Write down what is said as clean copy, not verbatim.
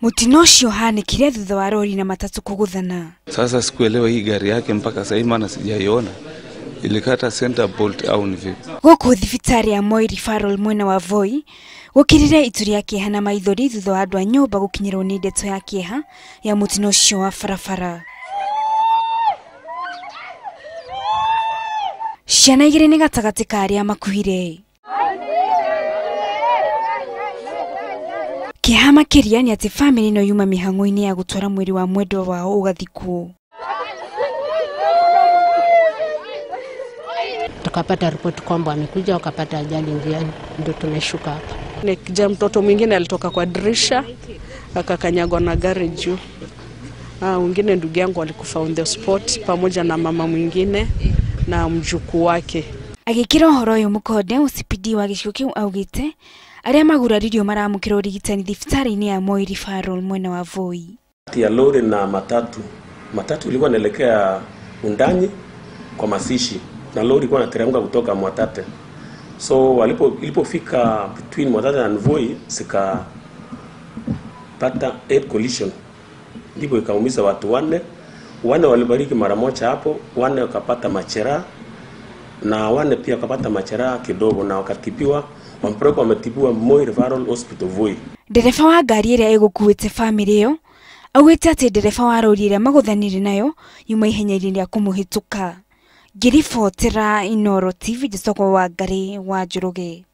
Mutino ucio hanikire thutha wa lori na matatu kuguthana. Sasa sikuelewa hii gari yake mpaka sasa maana sijaiona. Ilikata center bolt au ni vipi? Guku thibitari ya mwiri mwena wa Voi gukirire ituri ya kieha na maithori thutha wa andu a nyumba gukinyirwo ni ndeto ya kieha ya mutino ucio wa barabara. Ciana igiri ni gatagati ka aria makuire. Kieha makiria ni ati family no yuma mihango-ini ya gutwara mwiri wa mwendwa wao ugathikwo. Tukapata ripoti kwamba amekuja wakapata ajali njiani, ndio tumeshuka hapa. Nikija mtoto mwingine alitoka kwa dirisha akakanyagwa na gari juu. Mwingine ndugu yangu alikufa on the spot pamoja na mama mwingine na mjukuu wake. Agikira horo uyu mukode O.C.P.D wa gicigo kiu augite aria maguraririo maramukira urigitani thibitari-ini ya mwiri mwena wa Voi. Ya lori na matatu ilikuwa inaelekea Undanyi kwa Masishi na lori ilikuwa inateremka kutoka Mwatate. So ilipofika between Mwatate na Voi sika pata head collision, ndipo ikaumiza watu wanne walibariki mara moja hapo, wanne wakapata majeraha na wanne pia wakapata majeraha kidogo na wakatibiwa wampelekwa wametibiwa Moi Referral Hospital Voi. Dereva wa gari iria igukuite family yo augite ati dereva wa lori iria maguthanire nayo yuma ihenya iria kumuhituka. Ngiribotera Inoro TV Jisoko wa Ngari wa Njoroge.